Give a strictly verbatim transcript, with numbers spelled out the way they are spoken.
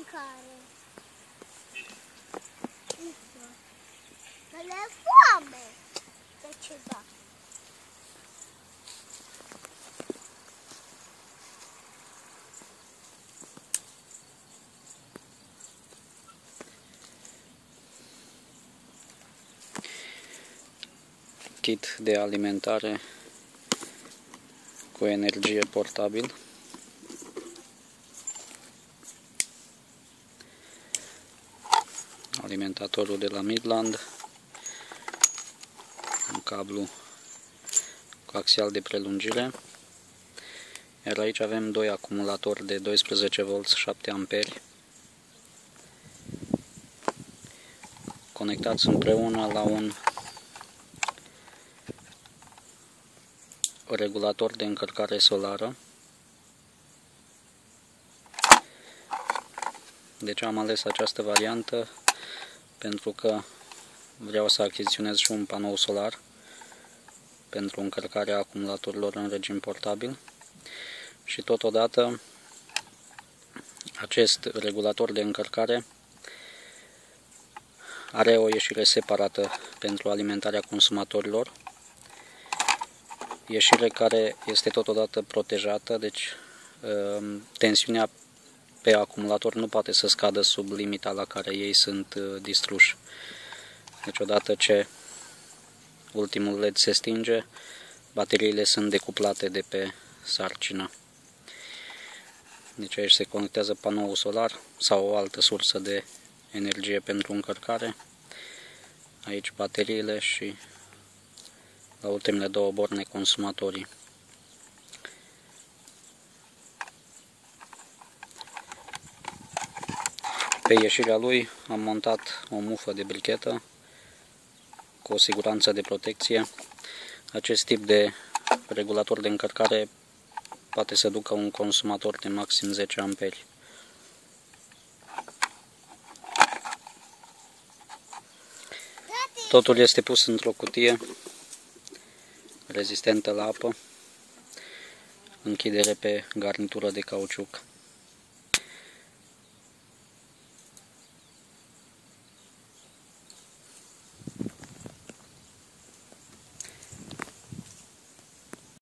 mâncare. Că le foame de ceva. Kit de alimentare cu energie portabil. Alimentatorul de la Midland, un cablu coaxial de prelungire, iar aici avem doi acumulatori de doisprezece volți șapte amperi conectați împreună la un regulator de încărcare solară. De ce am ales această variantă? Pentru că vreau să achiziționez și un panou solar pentru încărcarea acumulatorilor în regim portabil și totodată acest regulator de încărcare are o ieșire separată pentru alimentarea consumatorilor, ieșire care este totodată protejată, deci tensiunea pe acumulator nu poate să scadă sub limita la care ei sunt distruși. Deci odată ce ultimul L E D se stinge, bateriile sunt decuplate de pe sarcină. Deci aici se conectează panoul solar sau o altă sursă de energie pentru încărcare. Aici bateriile și la ultimele două borne consumatorii. Pe ieșirea lui am montat o mufă de brichetă cu o siguranță de protecție. Acest tip de regulator de încărcare poate să ducă un consumator de maxim zece amperi. Totul este pus într-o cutie rezistentă la apă, închidere pe garnitură de cauciuc.